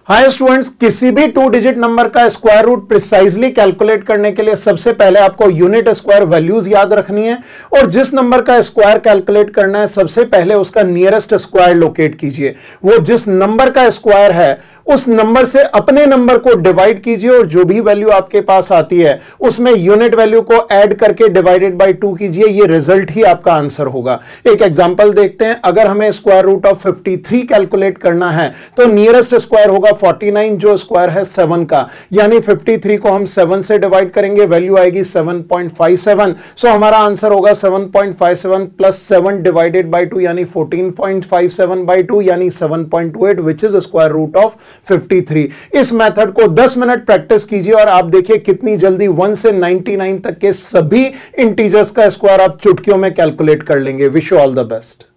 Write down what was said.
Hi students, किसी भी 2 digit number का स्क्वायर रूट प्रिसाइजली कैलकुलेट करने के लिए सबसे पहले आपको यूनिट स्क्वायर वैल्यूज याद रखनी है और जिस नंबर का स्क्वायर कैलकुलेट करना है सबसे पहले उसका नियरेस्ट स्क्वायर लोकेट कीजिए। वो जिस नंबर का स्क्वायर है उस नंबर से अपने नंबर को डिवाइड कीजिए और जो भी वैल्यू आपके पास आती है उसमें यूनिट वैल्यू को ऐड करके डिवाइडेड बाय 2 कीजिए। ये रिजल्ट ही आपका आंसर होगा। एक एग्जांपल देखते हैं। अगर हमें स्क्वायर रूट ऑफ 53 कैलकुलेट करना है तो नियरेस्ट स्क्वायर होगा 49 जो स्क्वायर है 7 का, यानी 53 को हम 7 से डिवाइड करेंगे, वैल्यू आएगी 7.57। सो हमारा आंसर होगा 7.57 प्लस 7 डिवाइडेड बाय 2 यानी 14.57 बाय 2 यानी 7.28 which is square root of 53। इस मेथड को 10 मिनट प्रैक्टिस कीजिए और आप देखिए कितनी जल्दी 1 से 99 तक के सभी इंटीजर्स का स्क्वायर आप चुटकियों में कैलकुलेट कर लेंगे। Wish you all the best.